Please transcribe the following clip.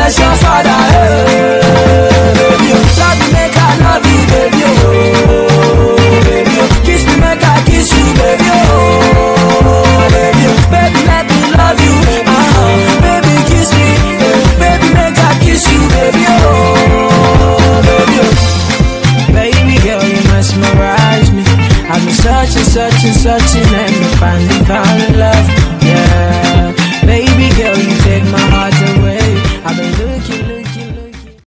as your father. Hey, baby, love me, make I love you, baby. Oh, baby, kiss me, make I kiss you, baby. Oh, baby, baby, let me love you. Baby, kiss me, baby, make I kiss you, baby. Oh, baby, baby girl, you mesmerize me. I've been searching, and finally found love. Yeah, baby girl, you take my heart away. I've been looking.